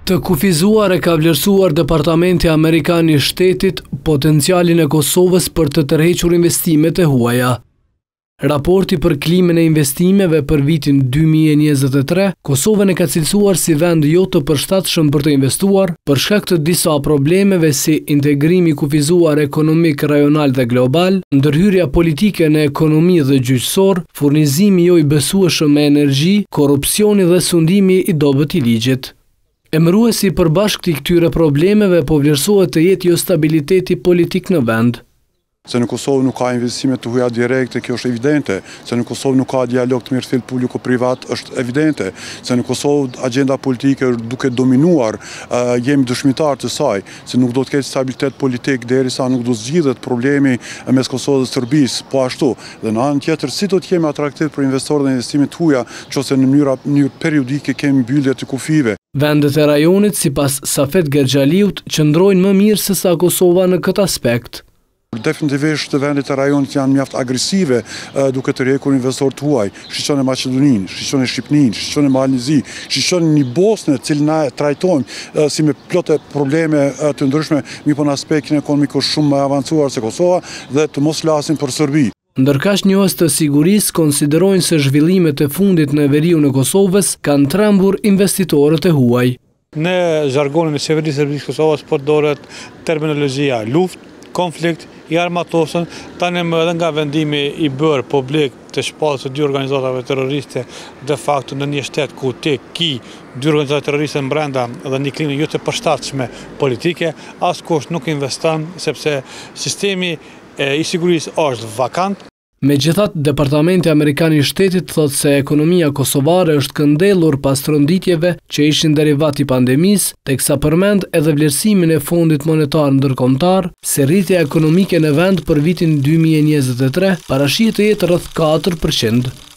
Të kufizuar e ka vlerësuar Departamenti Amerikan I Shtetit potencialin e Kosovës për të tërhequr investimet e huaja. Raporti për klimën e investimeve për vitin 2023, Kosovën e ka cilësuar si vend jo të përshtatshëm për të investuar, për shkak të disa problemeve si integrimi kufizuar ekonomik rajonal dhe global, ndërhyrja politike në ekonomi dhe gjyqësor, furnizimi jo I besueshëm me energji, korrupsioni dhe sundimi I dobët I ligjit. Emëruesi I përbashkët I këtyre problemeve po vlerësohet të jetë jo stabiliteti politik në vend. Se në Kosovë nuk ka investime të huaja direkte, kjo është evidente. Se në Kosovë nuk ka dialog të mirëfillt publiko-privat, është evidente. Se në Kosovë agenda politike duke dominuar, jemi dëshmitar të saj. Se nuk do të ketë stabilitet politik derisa nuk do zgjidhet problemi mes Kosovës dhe Serbisë, po ashtu. Dhe në anën tjetër, si do të jemi atraktiv për investorët dhe investimet të huaja, nëse në mënyrë periodike kemi mbyllje të kufive. Vendet e rajonit, sipas Safet Gerxhaliut, qëndrojnë më mirë se sa Kosova në këtë aspekt. Definitivisht vendet e rajonit janë mjaft agresive duke të rjekur investorë të huaj. Shiqon e Maqedoninë, shiqon e Shqipninë, shiqon e Malnizi, shiqon një Bosnë, cilë na trajtojmë si me plotë probleme të ndryshme, mi po në aspektin ekonomik shumë më avancuar se Kosova dhe të mos flasin për Serbi. Ndërkaq njohës të sigurisë konsiderojnë se zhvillimet e fundit në veriun e Kosovës kanë trembur investitorët e huaj. Në zhargonin e qeverisë së Kosovës përdoret terminologjia luftë, konflikt, I armatosën, tani më edhe nga vendimi I bërë publik të shpallës së dy organizatave terroriste de facto në një shtet ku ki dy organizata terroriste brenda dhe një klimë jo të përshtatshme politike, askush nuk investon sepse sistemi I sigurisë është vakant. Megjithatë, Departamenti Amerikan I Shtetit thotë se ekonomia kosovare është këndellur pas tronditjeve që ishin derivat I pandemisë, teksa përmend edhe vlerësimin e Fondit Monetar Ndërkombëtar, se rritja ekonomike në vend për vitin 2023 parashihet të jetë rreth 4%.